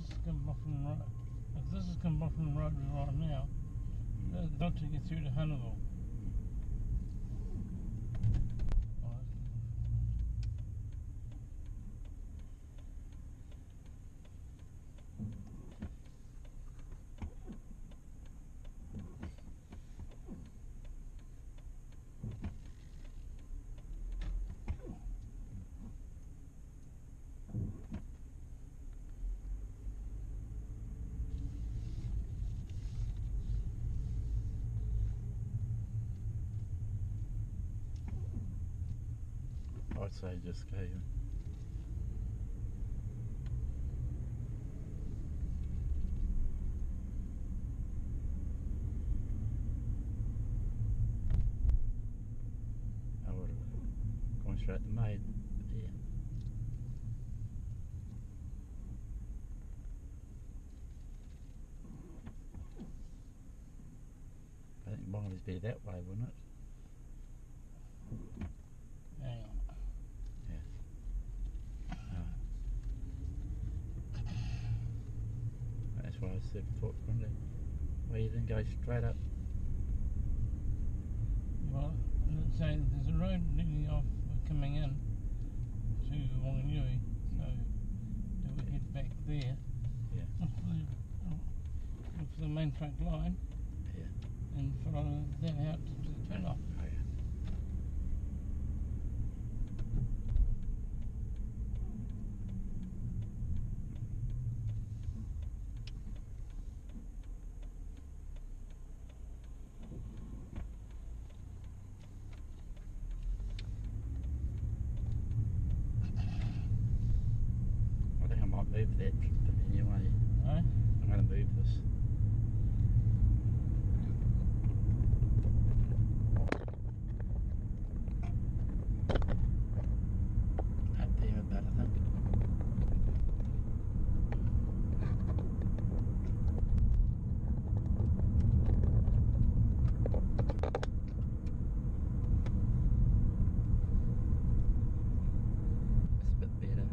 this is coming off from the road, if this is coming off from the road we're on now, they'll take it through to Hannibal. I'd say just go. I would have gone straight to Maid, but yeah. I think mine would be that way, wouldn't it? Hang on. That's why I said before, why you didn't go straight up. Well, let's say there's a road leading off coming in to Whanganui, so if we head back there, Yeah. look for the main track line, Yeah. and follow that out to the turn off. Oh, yeah. Move that anyway. Right? I'm going to move this. Up there a bit, I think. It's a bit better.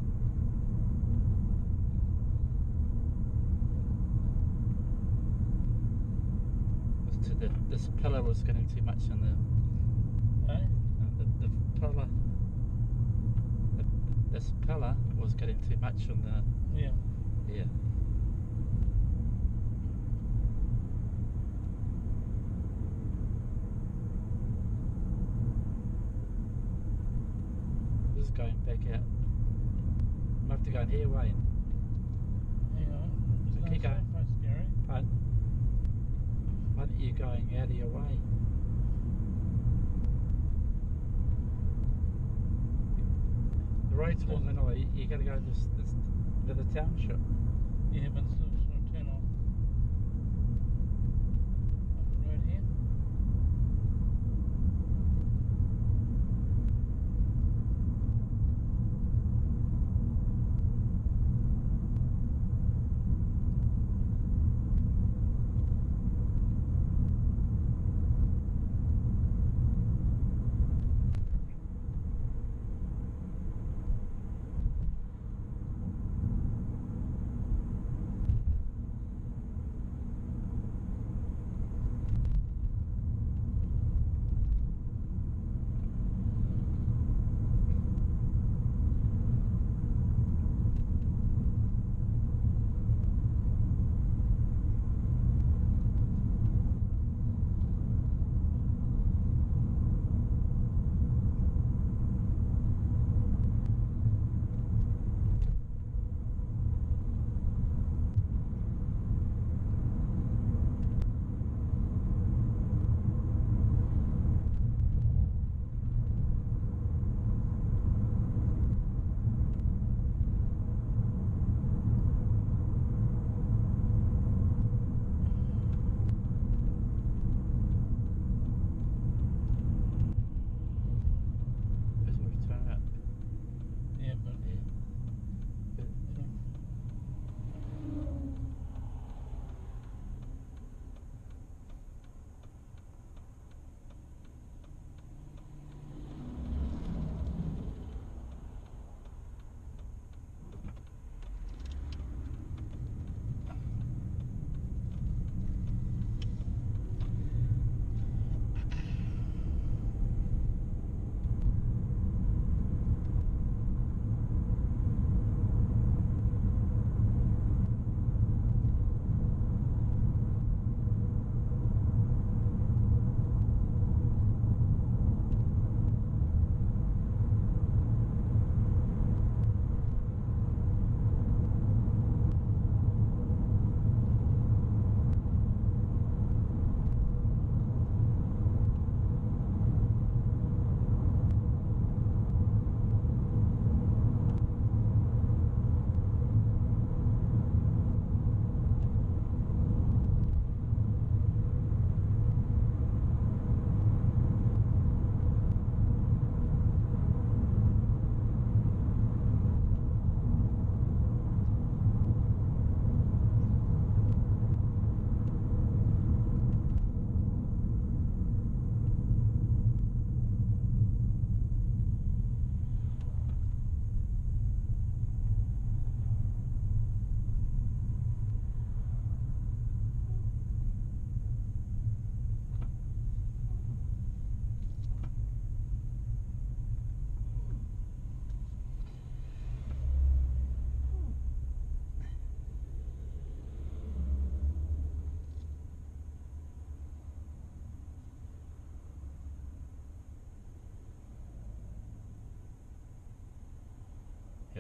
This pillar was getting too much in the... Right? The pillar... This pillar was getting too much on the... Yeah. Yeah. This is going back out. I have to go in here, Wayne. Hang on. So keep going. That's scary. Pardon? Why aren't you going out of your way? The road's Whanganui, you got to go this to the township. Yeah, but it's sort of turn off. Off the road here.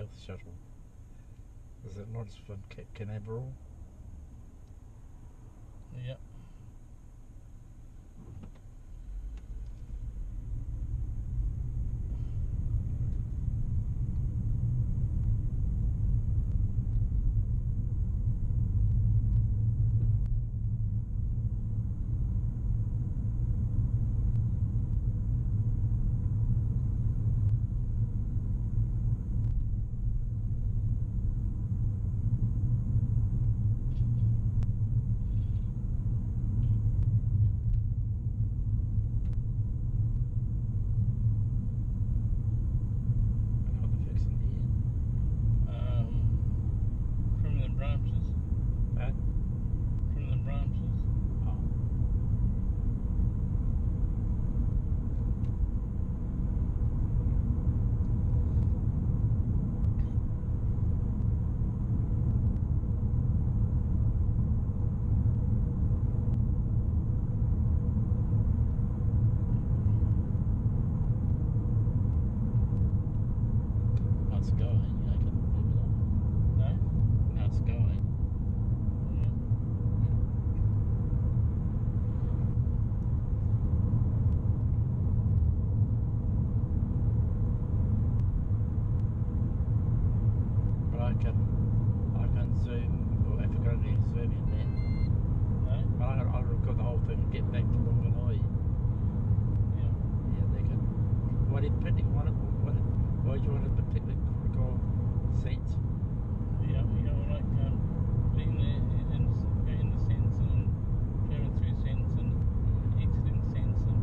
South Shuttle. Is it not from Canaveral? Yep. I can zoom, or if I got any zoom in there. No? I'll record the whole thing and get back to Whanganui. Yeah. Yeah, they can. Why do you particularly why do you want to particularly record scenes? Yeah, like being there and going to Sanson and traveling through Sanson, exiting Sanson.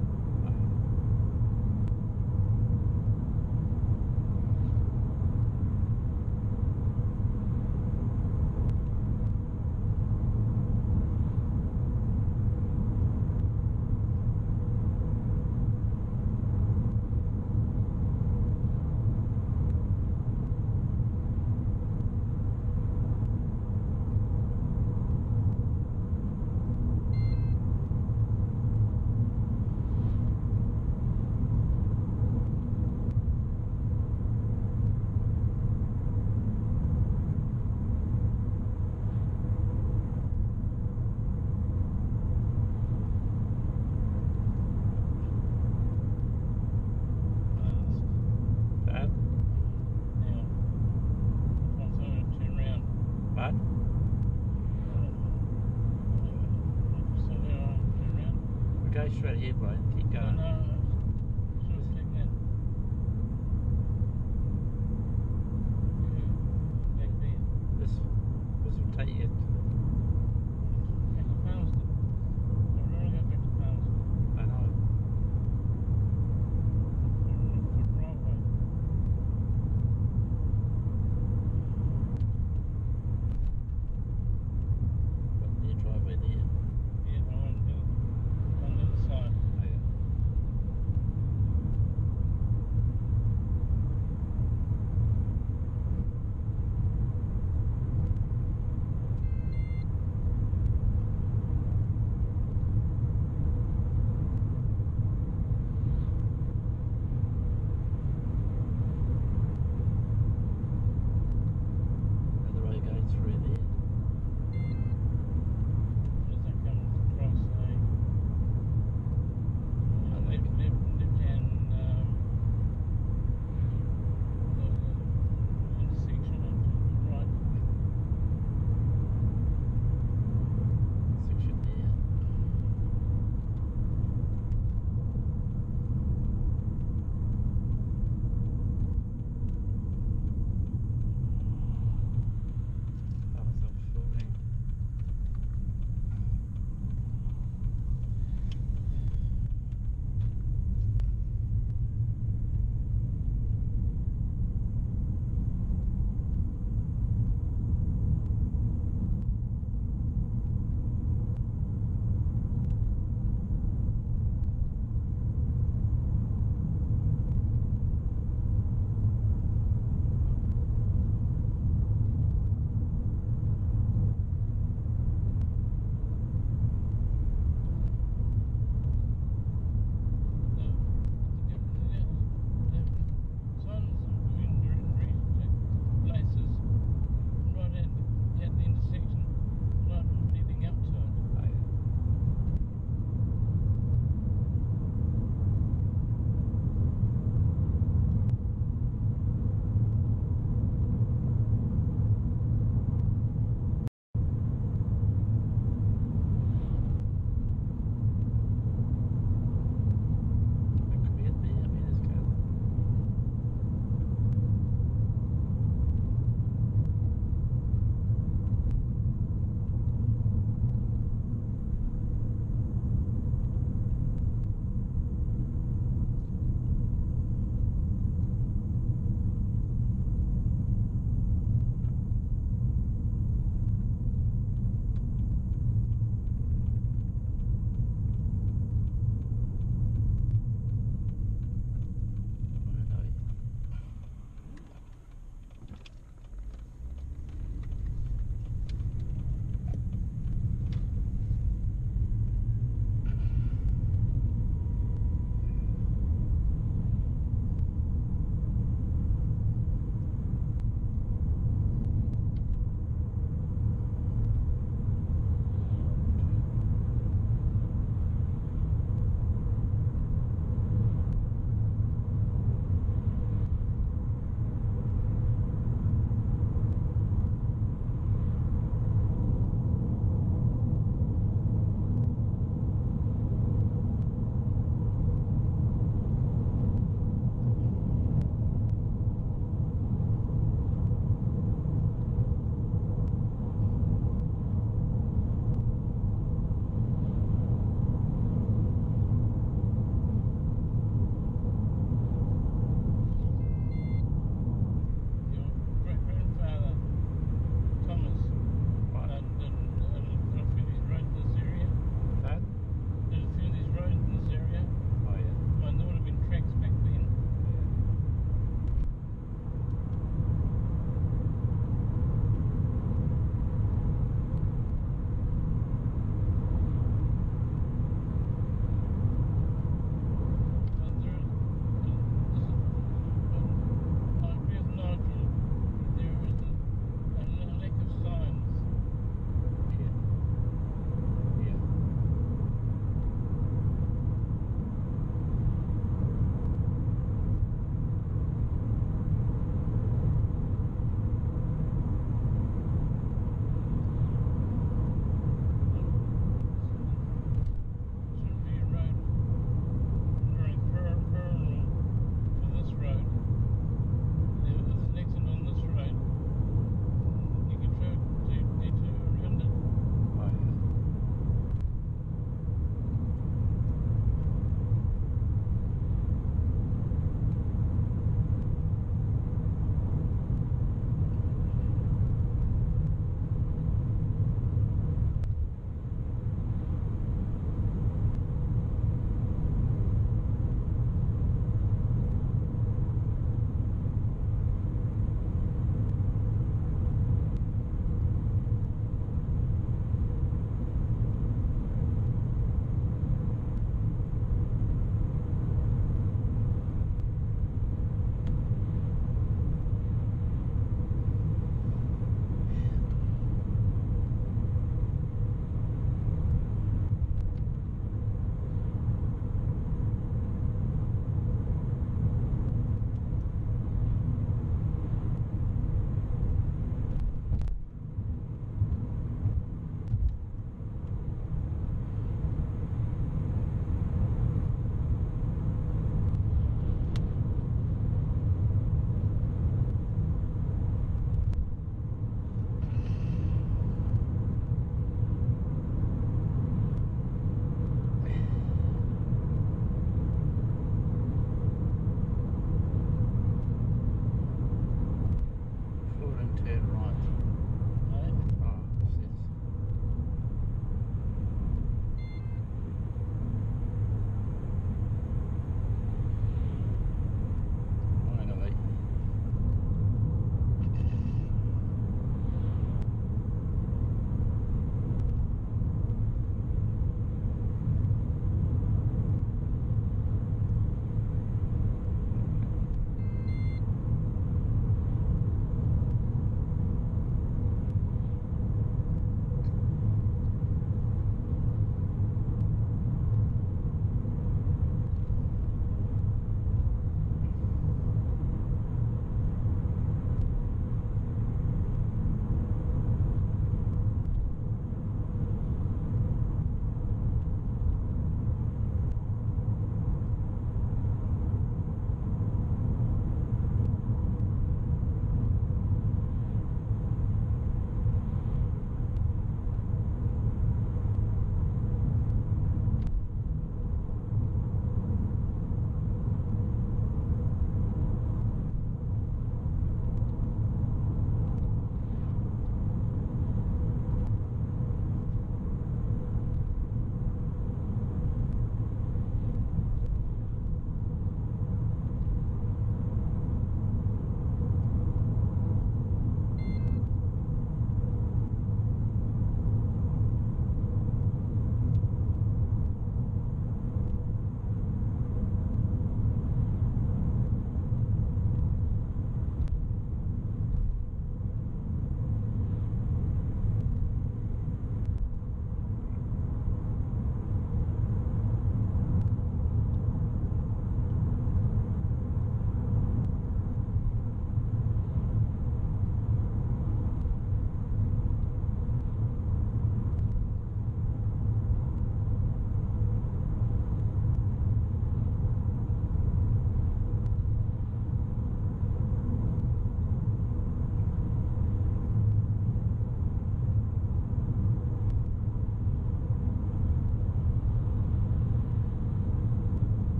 Go straight ahead, bro. Keep going. No, sort of take that. Back there. This will take you. Back to Palmerston. I'd rather go back to Palmerston. I know. For driveway. Got the driveway there. Yeah, I want to go on the other side. Okay.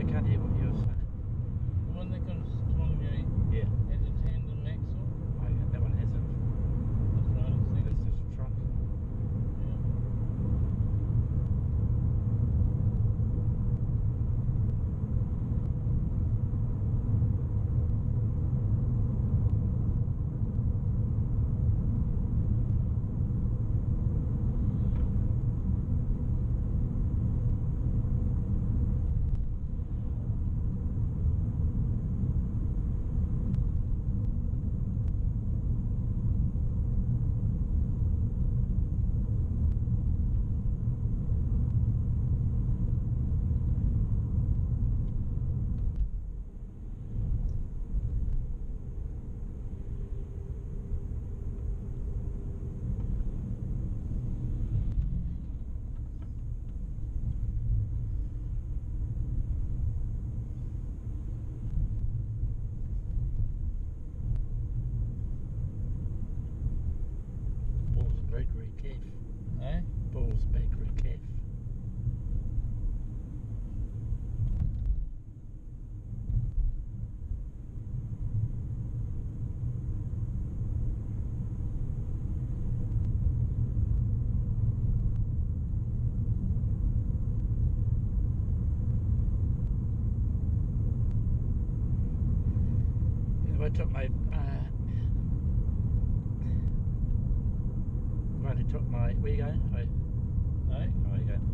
can't hear what you're saying. The one that comes to Whanganui Yeah. has a tandem axle. Oh, yeah, that one hasn't. That's what I was thinking. That's just a truck. Yeah. Balls Bakery Cafe. Eh? Balls Bakery Cafe. I took my where you going? Eh? Oh, you going?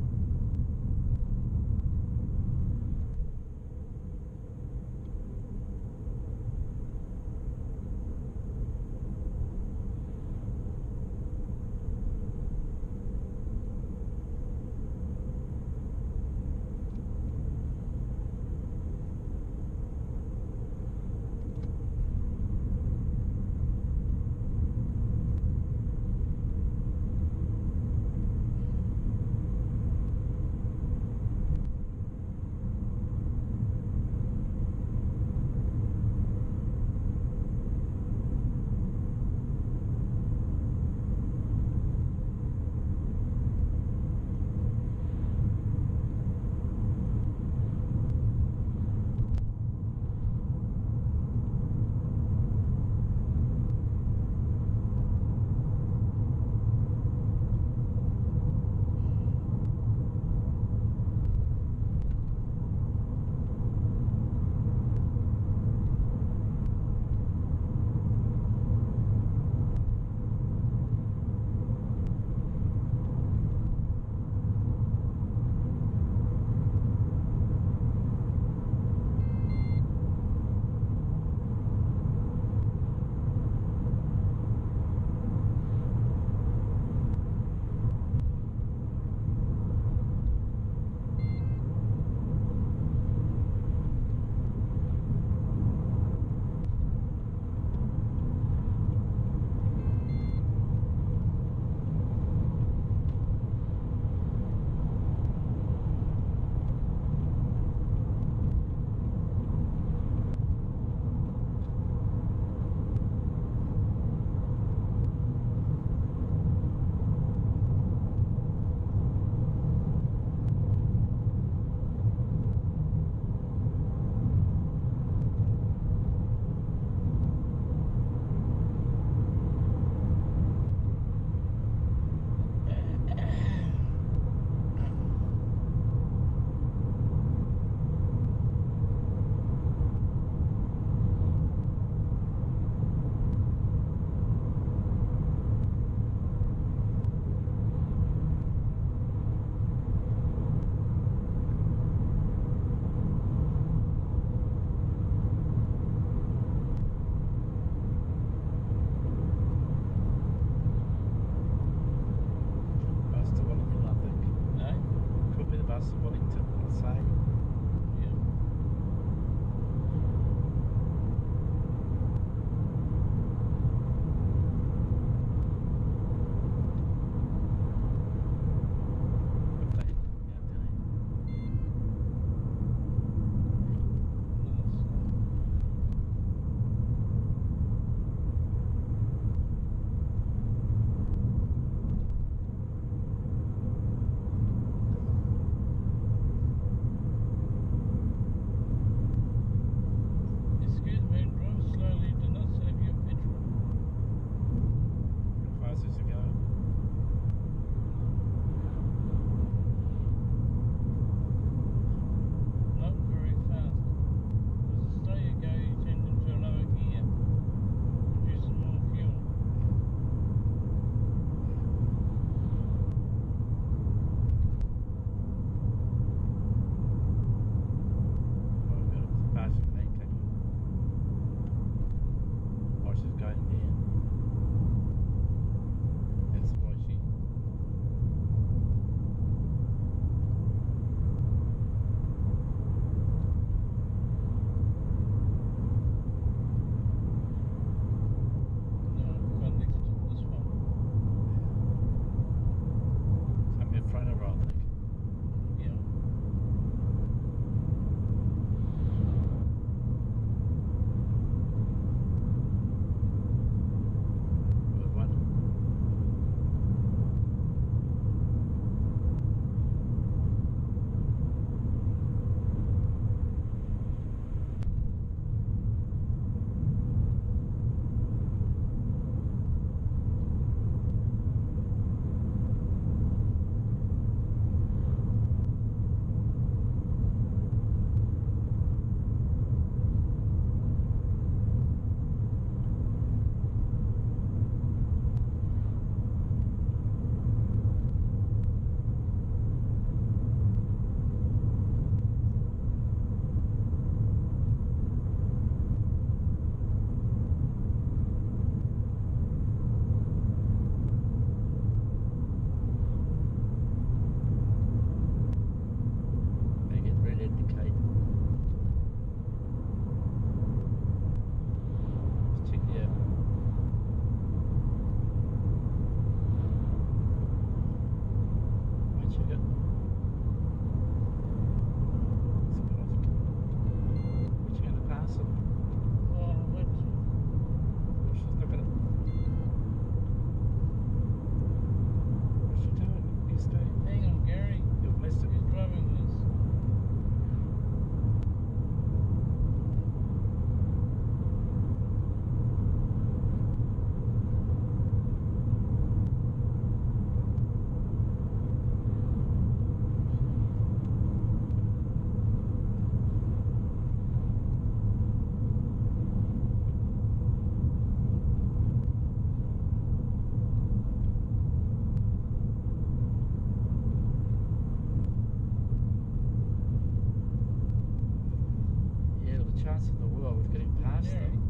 chance in the world of getting past Yeah. them.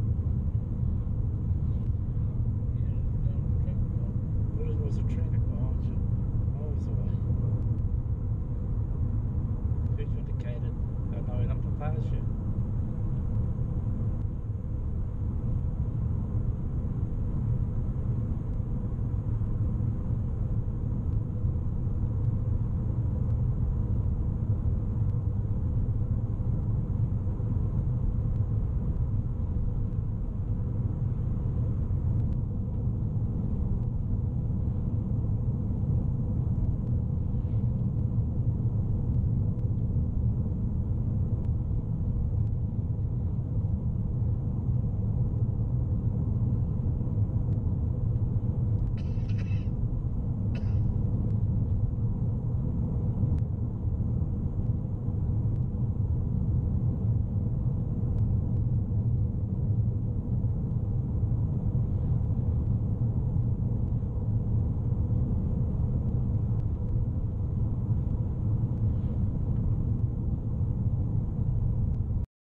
There was a traffic behind you, miles away. Who's indicated they're going up to pass you?